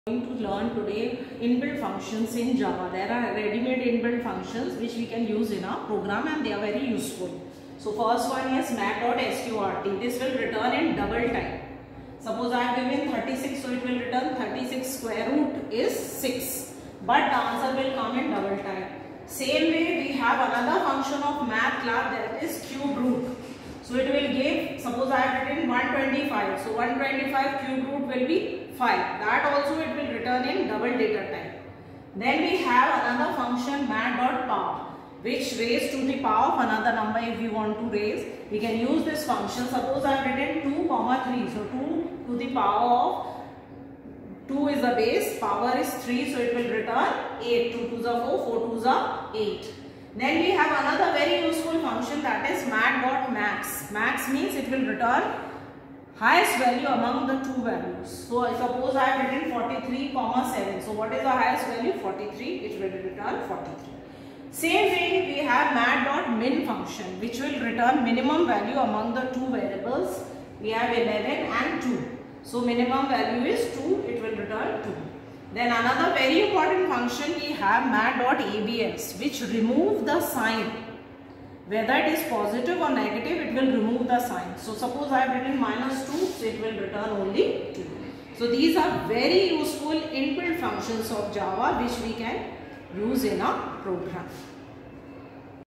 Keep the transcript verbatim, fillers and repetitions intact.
Going to learn today inbuilt functions in Java. There are ready-made inbuilt functions which we can use in our program and they are very useful. So first one is mat.sqrt. This will return in double type. Suppose I have given thirty-six, so it will return thirty-six square root is six. But the answer will come in double type. Same way we have another function of math class, that is cube root. So it will give, suppose I have written one twenty-five. So one twenty-five cube root will be five. That also it will return in double data type. Then we have another function mat.power, which raised to the power of another number. If you want to raise, we can use this function. Suppose I have written two comma three. So two to the power of two is the base, power is three, so it will return eight. two twos are four, four twos are eight. Then we have another very useful function, that is mat.max. Max means it will return highest value among the two values. So I suppose I have written forty-three comma seven. So what is the highest value? forty-three. It will return forty-three. Same way we have mat.min function, which will return minimum value among the two variables. We have eleven and two. So minimum value is two. It will return two. Then another very important function we have mat.abs, which remove the sign. Whether it is positive or negative, it will remove the sign. So suppose I have written minus two, so it will return only two. So these are very useful inbuilt functions of Java which we can use in a program.